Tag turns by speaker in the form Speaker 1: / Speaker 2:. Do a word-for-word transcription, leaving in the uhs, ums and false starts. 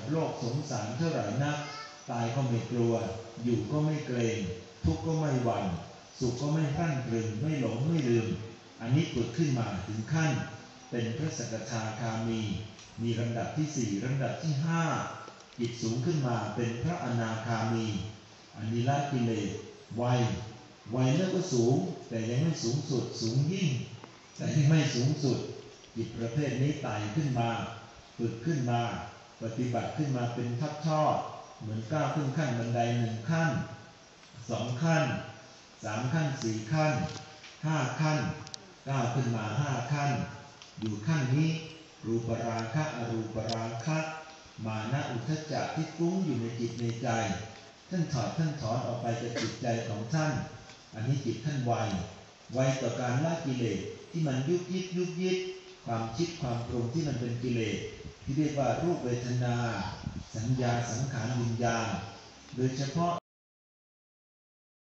Speaker 1: โลกสงสารเท่าไหร่นักตายก็ไม่กลัวอยู่ก็ไม่เกรงทุกข์ก็ไม่หวั่นสุขก็ไม่พรั่นพรึงไม่หลงไม่ลืมอันนี้ผุดขึ้นมาถึงขั้นเป็นพระสกทาคามีมีลำดับที่สี่ลำดับที่ห้าจิตสูงขึ้นมาเป็นพระอนาคามีอันนี้ละกิเลสวัยวัยเลิกก็สูงแต่ยังไม่สูงสุดสูงยิ่งแต่ที่ไม่สูงสุดจิตประเภทนี้ไต่ขึ้นมาฝึกขึ้นมาปฏิบัติขึ้นมาเป็นทับทอดเหมือนก้าวขึ้นขั้นบันไดหนึ่งขั้นสองขั้นสามขั้นสี่ขั้นห้าขั้นก้าวขึ้นมาห้าขั้นอยู่ขั้นนี้รูปราคะอรูปราคะมานะอุทธัจจะที่ฟุ้งอยู่ในจิตในใจท่านถอดท่านถอนออกไปจากจิตใจของท่านอันนี้จิตท่านไวไวต่อการละกิเลสที่มันยุบยิบยุบยิบความคิดความปรุงที่มันเป็นกิเลสที่เรียกว่ารูปเวทนาสัญญาสังขารวิญญาณโดยเฉพาะ